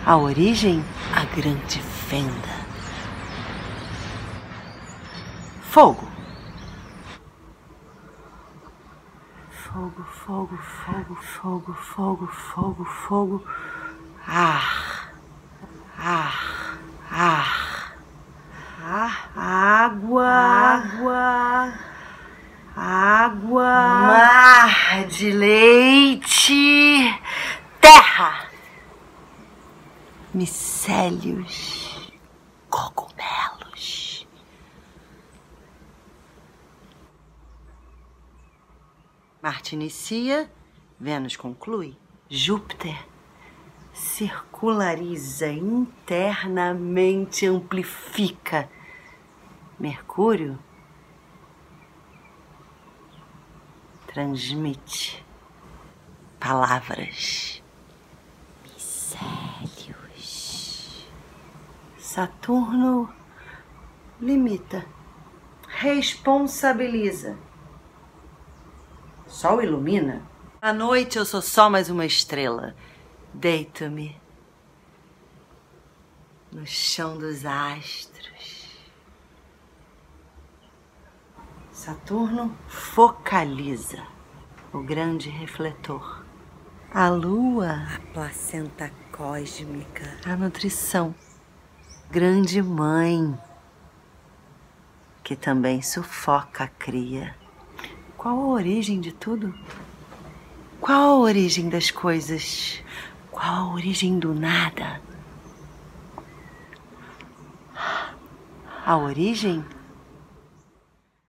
A origem, a grande fenda. Fogo. Fogo, fogo, fogo, fogo, fogo, fogo, fogo. Ar, ar, ar. Água, água, água. Mar de leite. Terra. Micélios, cogumelos. Marte inicia, Vênus conclui. Júpiter circulariza, internamente amplifica. Mercúrio transmite palavras. Micélios. Saturno limita, responsabiliza. Sol ilumina. À noite eu sou só mais uma estrela. Deito-me no chão dos astros. Saturno focaliza, o grande refletor. A lua, a placenta cósmica. A nutrição, grande mãe, que também sufoca a cria. Qual a origem de tudo? Qual a origem das coisas? Qual a origem do nada? A origem